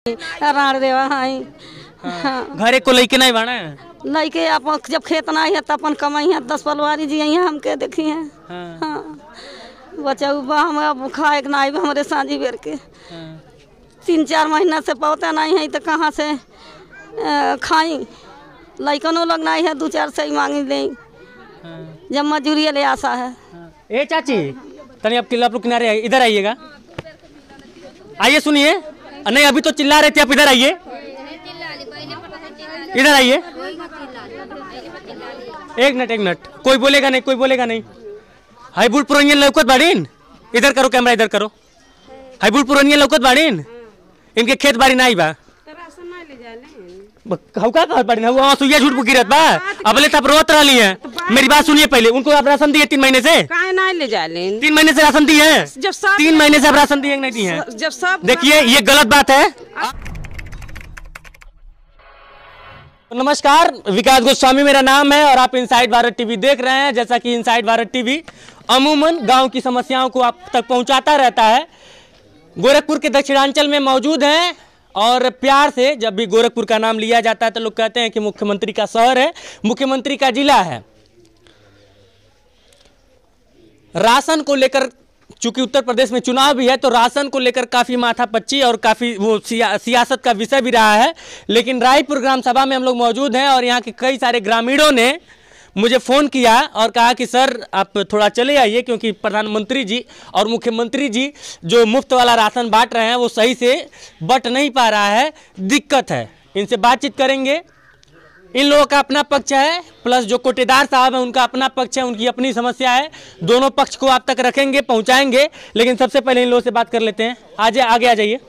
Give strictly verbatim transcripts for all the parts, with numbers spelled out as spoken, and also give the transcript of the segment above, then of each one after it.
राण देवा हाई हाँ। घरे को लेके नहीं बाना है लइके अपन जब खेत ना है तो अपन कमाई है दस पलवारी जी यहाँ हमके देखी है हाँ। हाँ। बच्चा हम अब खाए ना आई हमारे साझी बेर के हाँ। तीन चार महीना से पौता नहीं है तो कहाँ से खाई लइकनों लोग नहीं है दो चार सही मांगी ले हाँ। जब मजूरी ले आशा है। हाँ। ए चाची तनी अब किला पर किनारे इधर आइएगा, आइए सुनिए। नहीं अभी तो चिल्ला रहे थे, आप इधर आइए, इधर आइए। एक मिनट एक मिनट, कोई बोलेगा नहीं, कोई बोलेगा नहीं। हाईबुल पुरानिया लौकत बाड़ीन, इधर करो कैमरा, इधर करो। हाईबुल पुरानिया लौकत बाड़ीन, इनके खेत बाड़ी नहीं बा हौका कहत बाड़ीन हुआ सुइया झूठ गिरत बा। अबले तब रोत रही है, मेरी बात सुनिए पहले। उनको आप राशन दिए तीन महीने से? काहे नहीं ले जाले? तीन महीने से राशन दिए हैं? जब सब तीन महीने से आप राशन दिए नहीं दिए हैं? जब सब देखिए ये गलत बात है। नमस्कार, विकास गोस्वामी मेरा नाम है और आप इनसाइड भारत टीवी देख रहे हैं। जैसा कि इनसाइड भारत टीवी अमूमन गांव की समस्याओं को आप तक पहुंचाता रहता है। गोरखपुर के दक्षिणांचल में मौजूद हैं और प्यार से जब भी गोरखपुर का नाम लिया जाता है तो लोग कहते हैं कि मुख्यमंत्री का शहर है, मुख्यमंत्री का जिला है। राशन को लेकर चूंकि उत्तर प्रदेश में चुनाव भी है तो राशन को लेकर काफ़ी माथापच्ची और काफ़ी वो सिया, सियासत का विषय भी रहा है। लेकिन रायपुर ग्राम सभा में हम लोग मौजूद हैं और यहाँ के कई सारे ग्रामीणों ने मुझे फ़ोन किया और कहा कि सर आप थोड़ा चले आइए, क्योंकि प्रधानमंत्री जी और मुख्यमंत्री जी जो मुफ्त वाला राशन बांट रहे हैं वो सही से बट नहीं पा रहा है, दिक्कत है। इनसे बातचीत करेंगे। इन लोगों का अपना पक्ष है, प्लस जो कोटेदार साहब है उनका अपना पक्ष है, उनकी अपनी समस्या है। दोनों पक्ष को आप तक रखेंगे, पहुंचाएंगे। लेकिन सबसे पहले इन लोगों से बात कर लेते हैं। आज आगे आ जाइए।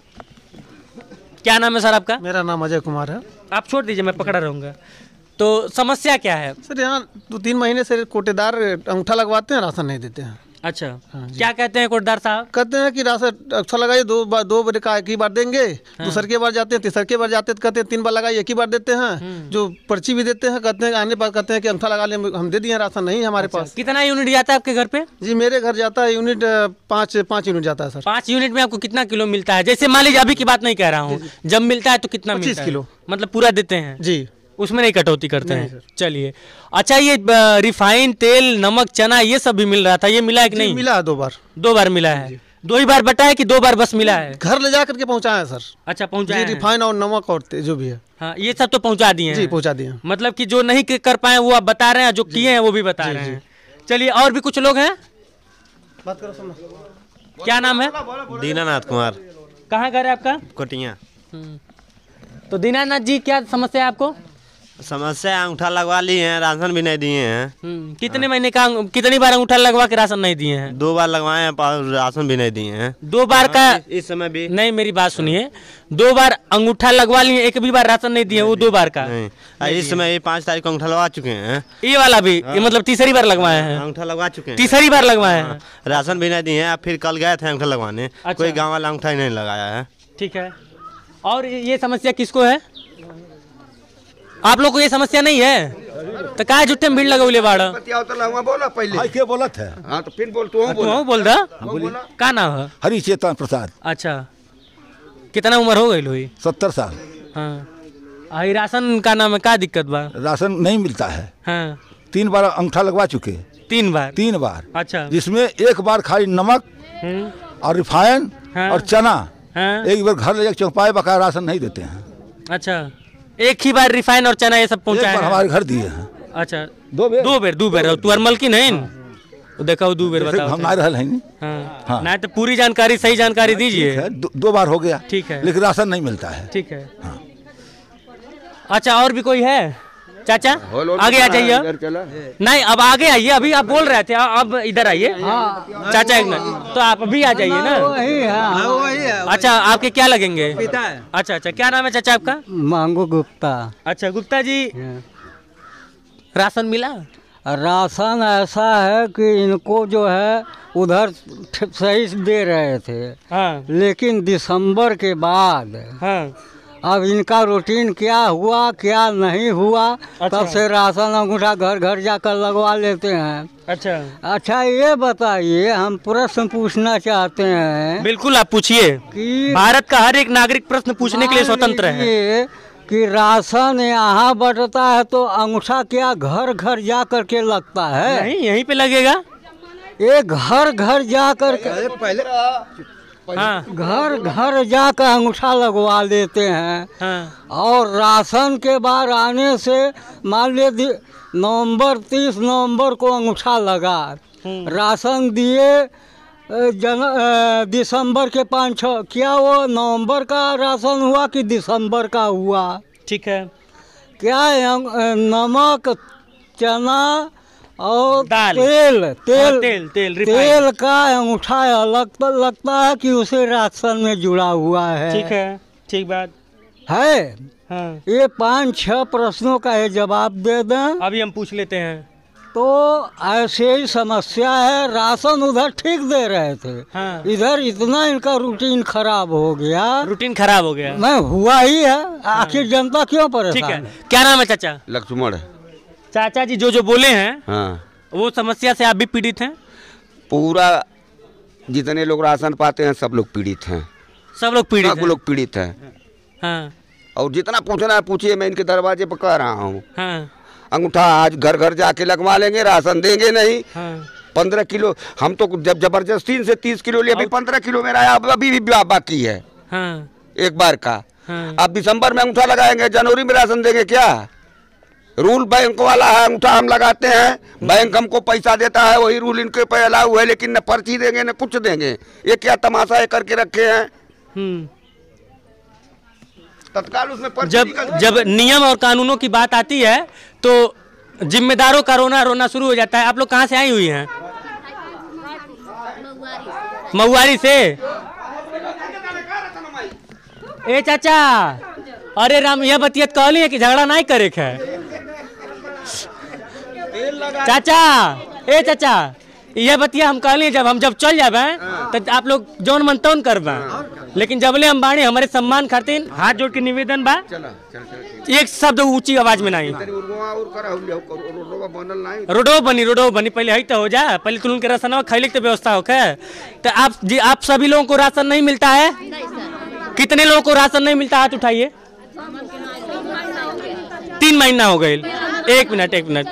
क्या नाम है सर आपका? मेरा नाम अजय कुमार है। आप छोड़ दीजिए, मैं पकड़ा रहूँगा। तो समस्या क्या है सर? यहाँ दो तीन महीने से कोटेदार अंगूठा लगवाते हैं, राशन नहीं देते हैं। अच्छा, क्या कहते हैं कोटेदार साहब? कहते हैं कि राशन अच्छा लगाइए, दो बार दो बार का एक ही बार देंगे। हाँ। दूसर के बार जाते हैं, तीसर के बार जाते हैं, कहते हैं तीन बार लगाइए, एक ही बार देते हैं। जो पर्ची भी देते हैं, कहते हैं आने पर कहते हैं कि अंगूठा लगा ले, हम दे दिए, राशन नहीं हमारे पास। कितना यूनिट जाता है आपके घर पे? जी मेरे घर जाता है यूनिट पाँच पाँच यूनिट जाता है सर। पाँच यूनिट में आपको कितना किलो मिलता है? जैसे मान लीजिए अभी की बात नहीं कह रहा हूँ, जब मिलता है तो कितना? पच्चीस किलो। मतलब पूरा देते हैं जी, उसमें नहीं कटौती करते हैं। चलिए, अच्छा ये रिफाइंड तेल, नमक, चना ये सब भी मिल रहा था, ये मिला है कि नहीं? मिला है, दो बार दो बार मिला है। दो ही बार बटा है कि दो बार बस मिला है? घर ले जा करके पहुँचाया सर। अच्छा, पहुँचाया। रिफाइंड और नमक और जो भी है, हाँ ये सब तो पहुँचा दिए जी, पहुँचा दिए। मतलब कि जो नहीं कर पाए वो आप बता रहे हैं, जो किए हैं वो भी बता रहे हैं। चलिए, और भी कुछ लोग हैं, बात करो। सुनो, क्या नाम है? दीनानाथ कुमार। कहाँ घर है आपका? कोटिया। तो दीनानाथ जी, क्या समस्या है आपको? समस्या अंगूठा लगवा लिए हैं, राशन भी नहीं दिए हैं। कितने महीने का, कितनी बार अंगूठा लगवा के राशन नहीं दिए हैं? दो बार लगवाए हैं, राशन भी नहीं दिए हैं। दो बार का? इस समय भी नहीं, मेरी बात सुनिए। दो बार अंगूठा लगवा लिए, एक भी बार राशन नहीं दिए, वो दो बार का? नहीं, इस समय ये पाँच तारीख को अंगूठा लगवा चुके हैं। ये वाला भी? ये मतलब तीसरी बार लगवाए हैं? अंगूठा लगवा चुके हैं, तीसरी बार लगवाए हैं। राशन भी नहीं दिए हैं। फिर कल गए थे अंगूठा लगवाने, कोई गाँव वाला अंगूठा ही नहीं लगाया है। ठीक है। और ये समस्या किसको है? आप लोग को ये समस्या नहीं है तो क्या झूठे में भीड़ लगौले बाड़ा? बोला पहले क्या बोला था? हाँ तो फिर बोल, तू बोल, बोल रहा। क्या नाम है? हरिचेतन प्रसाद। अच्छा, कितना उम्र हो गई लोई? सत्तर साल। हाँ, राशन का नाम है, क्या दिक्कत बा? राशन नहीं मिलता है। हाँ, तीन बार अंगूठा लगवा चुके। तीन बार? तीन बार। अच्छा, जिसमें एक बार खाली नमक और रिफाइन और चना, एक बार घर ले जाकर चौपाए, बकाया राशन नहीं देते हैं। अच्छा, एक ही बार रिफाइन और चना ये सब पहुंचाए हैं? हमारे घर दिए हैं। अच्छा, दो बेर दो बेर दो बेर तू अरमल की नहीं देखा दो बेर बताओ। हम नहीं रहे हैं। हाँ, हाँ। नहीं तो पूरी जानकारी, सही जानकारी दीजिए। दो, दो बार हो गया। ठीक है, लेकिन राशन नहीं मिलता है। ठीक है। हाँ। अच्छा, और भी कोई है? चाचा आगे आ जाइए। नहीं, अब आगे आइए, अभी आप बोल रहे थे, अब इधर आइए। चाचा एक मिनट, तो आप अभी आ जाइए ना। अच्छा, आपके क्या लगेंगे? पिता है। अच्छा अच्छा, क्या नाम है चाचा आपका? मांगू गुप्ता। अच्छा गुप्ता जी, राशन मिला? राशन ऐसा है कि इनको जो है उधर सही दे रहे थे। हाँ। लेकिन दिसंबर के बाद हाँ। अब इनका रूटीन क्या हुआ क्या नहीं हुआ, अच्छा। तब से राशन अंगूठा घर घर जाकर लगवा लेते हैं। अच्छा अच्छा ये बताइए, हम प्रश्न पूछना चाहते हैं। बिल्कुल आप पूछिए, कि भारत का हर एक नागरिक प्रश्न पूछने के लिए स्वतंत्र है। ये कि राशन यहाँ बंटता है तो अंगूठा क्या घर घर जा कर के लगता है? नहीं, यहीं पे लगेगा। ये घर घर जा कर के पहले हाँ घर घर जाकर अंगूठा लगवा लेते हैं। हाँ और राशन के बार आने से मान लीजिए नवंबर तीस नवंबर को अंगूठा लगा, राशन दिए जन अ, दिसंबर के पाँच छः, क्या वो नवंबर का राशन हुआ कि दिसंबर का हुआ? ठीक है। क्या अंग- अ, नमक, चना और दाल। तेल तेल हाँ, तेल तेल रिफाइंड। तेल का अंगूठा अलग तो लगता है कि उसे राशन में जुड़ा हुआ है। ठीक है, ठीक बात है। हाँ। ये पाँच छह प्रश्नों का ये जवाब दे दें अभी हम पूछ लेते हैं। तो ऐसे ही समस्या है। राशन उधर ठीक दे रहे थे, हाँ। इधर इतना इनका रूटीन खराब हो गया। रूटीन खराब हो गया। मैं हुआ ही है, आखिर जनता क्यों ठीक परेशान है, है? क्या नाम है चाचा? लक्ष्मण। चाचा जी जो जो बोले हैं हाँ, वो समस्या से आप भी पीड़ित हैं? पूरा जितने लोग राशन पाते हैं सब लोग पीड़ित हैं, सब लोग पीड़ित सब हैं? लोग पीड़ित हैं। हाँ और जितना पूछना है पूछिए, मैं इनके दरवाजे पर कह रहा हूँ। हाँ अंगूठा आज घर घर जाके लगवा लेंगे, राशन देंगे नहीं। हाँ पंद्रह किलो हम तो जब जबरदस्ती से तीस किलो लिए, अभी पंद्रह किलो मेरा आया, अब अभी भी बा- बाकी है हाँ एक बार का। हाँ। अब दिसंबर में अंगूठा लगाएंगे, जनवरी में राशन देंगे क्या? रूल बैंक वाला है, अंगूठा हम लगाते हैं, बैंक हमको पैसा देता है, वही रूल इनके पे अलाउ है, लेकिन न पर्ची देंगे न कुछ देंगे। ये क्या तमाशा है करके रखे हैं? हम्म। तत्काल उसमें पर्ची जब निकल- जब नियम और कानूनों की बात आती है तो जिम्मेदारों का रोना रोना शुरू हो जाता है। आप लोग कहाँ से आई हुई हैं? महुआरी से। ए चाचा, अरे राम यह बतियत कहली है कि झगड़ा नहीं करे है। चाचा, ए चाचा, यह बतिया हम कहली जब हम जब चल जाबे तो आप लोग जौन मन तौन करबे, लेकिन जबले हम बाणी हमारे सम्मान खातिर हाथ जोड़ के निवेदन बा, एक शब्द ऊंची आवाज में नहीं। रोडो बनी रोडो बनी पहले है तो हो जा, पहले तुम के राशन खैले की व्यवस्था होके। तो आप जी आप सभी लोगों को राशन नहीं मिलता है? कितने लोगों को राशन नहीं मिलता? हाथ उठाइए। तीन महीना हो गए। एक मिनट एक मिनट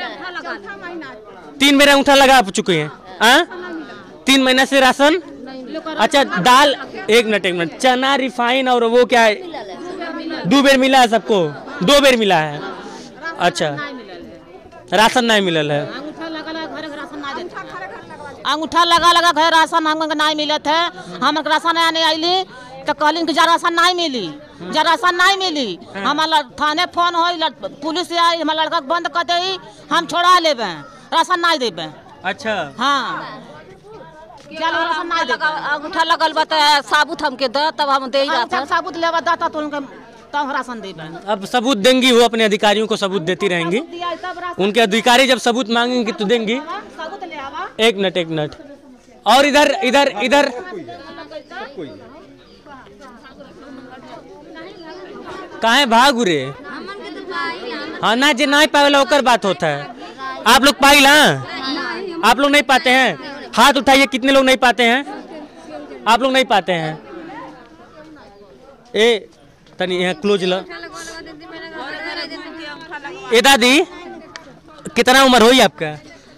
तीन मेरा अंगूठा लगा चुके हैं। आ? तीन महीना से राशन। अच्छा दाल, एक मिनट एक मिनट चना रिफाइन और वो क्या है, दो बेर मिला है सबको? दो बेर मिला है। अच्छा राशन नहीं मिलल है। अंगूठा लगा लगा घर राशन हमको नहीं मिलत है। हम राशन आने आईली तो कहलिन कि जा राशन नहीं मिली, जा राशन नहीं मिली। हमारा थाने फोन हो, पुलिस आई, हमारा लड़का बंद कर दे, हम छोड़ा लेबे, राशन नहीं देबे। अच्छा हाँ चलो राशन नहीं देबे। अंगूठा लगल बता साबुत हमके द तब हम दे अंगूठा साबुत लेबा दाता तो उनके तब राशन देबे। अब सबूत देंगी, वो अपने अधिकारियों को सबूत देती रहेंगी। उनके अधिकारी जब सबूत मांगेंगे तो देंगी। साबुत ले आवा। एक मिनट एक मिनट और इधर इधर इधर काहे भाग रे? हाँ ना जे नहीं पावेला ओकर बात होता है। आप लोग पाइला? आप लोग नहीं पाते हैं? हाथ उठाइए, कितने लोग नहीं पाते हैं? आप लोग नहीं पाते हैं? ए तनी यहाँ क्लोज ला। ए दादी कितना उम्र हुई आपका?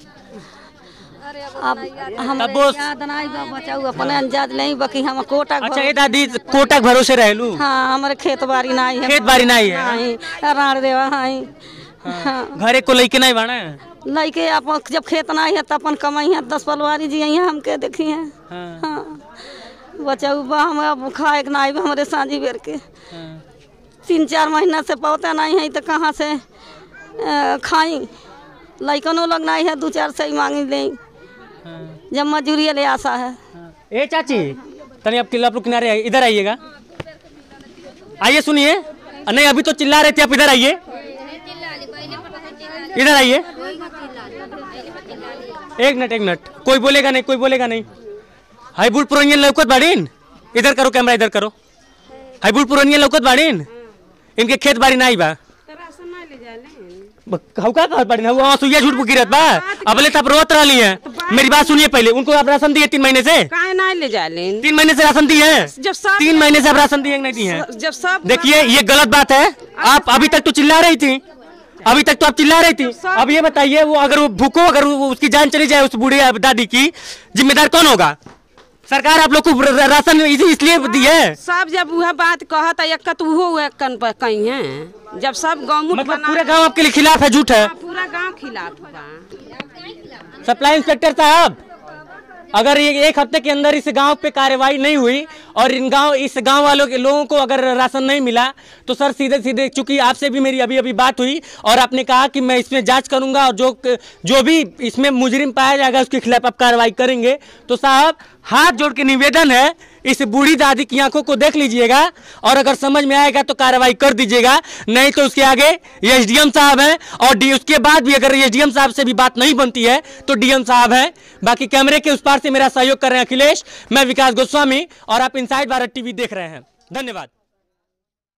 अब हम अब वो- याद नहीं बा बचाऊ अपने अंजाज नहीं बाकी हम कोटा अच्छा ये दादी कोटा के भरोसे रहलू? हाँ हमारे खेत बाड़ी नहीं है। खेत बाड़ी नहीं है? नहीं राण देवा हाई। हाँ घरे को लेके नहीं बाना? लइके अपन जब खेत नहीं है तो अपन कमाई है, दस पलवारी जी यहाँ हमके देखी है। हाँ। हाँ बचाऊ बा हम अब खाए के नहीं बा हमारे सांझी बेर के। हाँ। तीन चार महीना से पौते नहीं है तो कहाँ से अ, खाई। लइकनों लोग नहीं है, दो चार सही मांगी ले जब मजूरी ले आशा है। ए चाची तनी आप किला लोग किनारे आइए, इधर आइएगा। आइए सुनिए। नहीं अभी तो चिल्ला रहे थे, आप इधर आइए, इधर आइए। एक मिनट एक मिनट कोई बोलेगा नहीं, कोई बोलेगा नहीं। हाई बुल पुरनियन लौकत बाड़ीन, इधर करो कैमरा, इधर करो। हाईपुर पुरानिया लौकत बाड़ीन, इनके खेत बाड़ी नहीं बा, का कहत बाड़ी ना, वो सुइया झूठ गिरत बा। अबले तब रोत रही है, मेरी बात सुनिए पहले, उनको आप राशन दिए तीन महीने से? काहे नहीं ले जाले? तीन महीने से राशन दिए हैं? जब सब तीन महीने से आप राशन दिए नहीं दिए हैं? जब सब देखिए ये गलत बात है। आप अभी तक तो चिल्ला रही थी, अभी तक तो आप चिल्ला रही थी। अब ये बताइए, वो अगर वो भूखो, अगर उसकी जान चली जाए उस बूढ़ी दादी की, जिम्मेदार कौन होगा? सरकार आप लोग को राशन इसलिए दी है। सब जब वह बात कहता एक तो वो कन पर कहीं है, जब सब गाँव मतलब पूरे गांव आपके लिए खिलाफ है, झूठ है? पूरा गांव खिलाफ होगा। सप्लाई इंस्पेक्टर साहब, अगर ये एक हफ्ते के अंदर इस गांव पे कार्रवाई नहीं हुई और इन गांव इस गांव वालों के लोगों को अगर राशन नहीं मिला तो सर सीधे सीधे, चूंकि आपसे भी मेरी अभी अभी बात हुई और आपने कहा कि मैं इसमें जांच करूंगा और जो जो भी इसमें मुजरिम पाया जाएगा उसके खिलाफ आप कार्रवाई करेंगे। तो साहब हाथ जोड़ के निवेदन है, इस बूढ़ी दादी की आंखों को देख लीजिएगा और अगर समझ में आएगा तो कार्रवाई कर दीजिएगा, नहीं तो उसके आगे ये एसडीएम साहब हैं और डी उसके बाद भी अगर एसडीएम साहब से भी बात नहीं बनती है तो डीएम साहब हैं। बाकी कैमरे के उस पार से मेरा सहयोग कर रहे हैं अखिलेश, मैं विकास गोस्वामी और आप इनसाइड भारत टीवी देख रहे हैं। धन्यवाद।